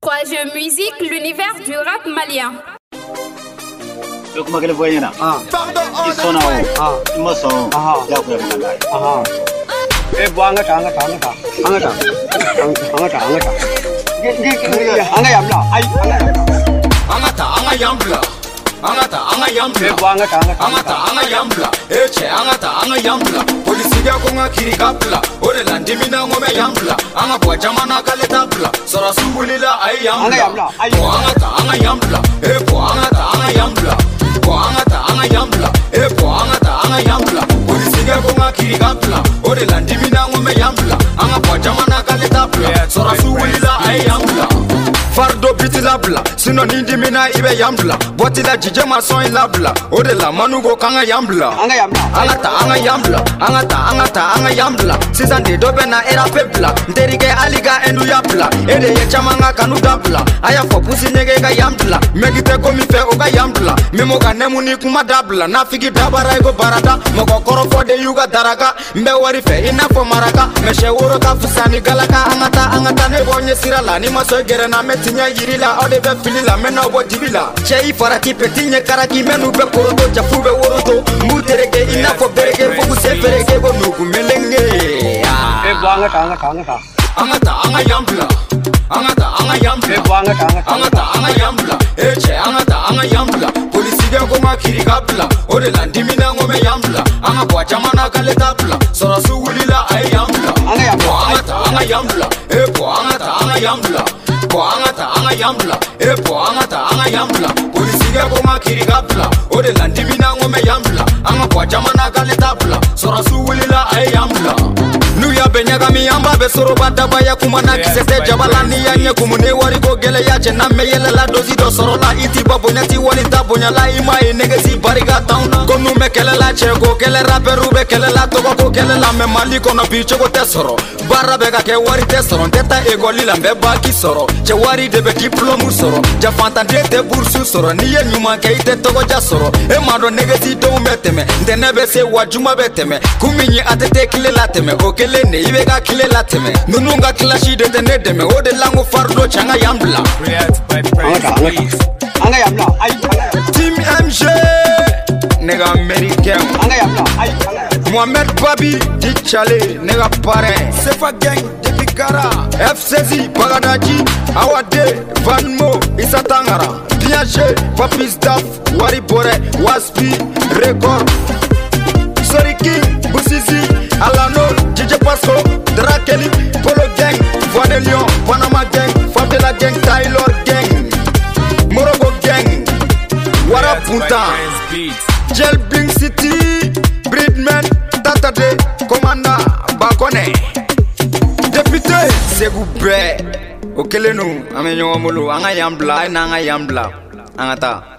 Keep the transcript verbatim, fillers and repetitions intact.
trois jeux musique, l'univers du rap malien. Yo kuma kele voye na. Ah. Isona o. Ah. Imoso. Aha. Ya kwa mwana. Aha. Eh buanga tanga tanga tanga. Anga tanga. Anga tanga anga tanga. Ge ge anga yamla. Ai anga. Anga ta anga yamla. Anga ta anga yamla. Eh buanga tanga. Anga ta anga yamla. Eh che anga ta anga yamla. Polisi ga konga kiri kapla. Ore landi mina ngome yamla. Anga bwa jamana kale tapla. Sora sumbulila ai yamla. Anga yamla. Ai anga ta anga yamla. Eh buanga ta anga yamla. Buanga ta anga yamla. Eh buanga ta anga yamla. Polisi ga konga kiri kapla. Ore landi mina ngome yamla. Anga bwa jamana kale tapla. Sora sumbulila ai yamla. Fardo biti labla, sino nindi mina ibe yambla. Boti la jije mason labla, ode la manugo kanga yambla. Anga yambla, anga ta anga yambla, anga ta anga ta anga yambla. Season de dobe na era pepla, nderige aliga endu yapla. Ede ye chamanga kanu dabla, aya fo pusi nege ga yambla. Megite komi fe oga yambla, memo ga nemu ni kuma dabla. Na figi dabara ego barada, moko koro fo de yuga daraga. Mbe wari fe ina fo maraka, meshe woro ka fusani galaka. Anga ta anga ta ne bonye sirala, ni maso gere na met tinya yirila ode be filila mena bo dibila chei faraki petinye karaki menu be koroto jafu be woroto mutereke ina fo bereke foku se fereke go nugu melenge e banga tanga tanga ta anga ta anga yambla anga ta anga yambla e banga tanga anga ta anga yambla e che anga ta anga yambla polisi ga ko makiri kapla ode landi mina ngome yambla anga bo jamana kale tapla sora suwulila ai yambla anga yambla anga ta anga yambla e bo anga ta anga yambla anga ta anga yambla e po anga ta anga yambla polisi ga ko makiri kapla ode landi mina ngome yambla anga po jamana kale tapla sora suwulila ai yambla nu ya benyaga mi yamba be soro badaba ya kumana kisete jabalani ya nye kumune wari ko gele ya chena meyele la dozi do soro la iti baboneti wali tabonya la ima e negesi bariga town ko nu me kele la chego kele raperu be kele la togo ko kele la me mali ko no bicho ko tesoro barra ga ke wari tesoro teta egoli la mbe baki soro che wari de be diplôme soro ja fantande te boursu soro ni ye nyuma ke ite togo ja soro e mado negesi do meteme ndene be se wajuma beteme kuminyi atete kile la teme o kele ne ibe ga kile la teme nununga clashi de tene deme o de lango fardo changa yambla anga yambla ai team M G nega américain anga yambla ai Mohamed Babi Dichale nega parrain Sefa gang depuis Gara F seize Bagadaji Awade Vanmo Issa Tangara Piaget Papis Daf Wari Bore Waspi Record Sorry King Boussizi Alano Dj Paso Drakeli Polo Gang Voix de Lyon Panama Gang Fabela Gang Taylor Gang Morogo Gang Wara Punta Gel Bling City Bridman Tatade Komanda Bakone Député Segubre Okelenu Amenyo Molo Anga Yambla Anga Yambla Angata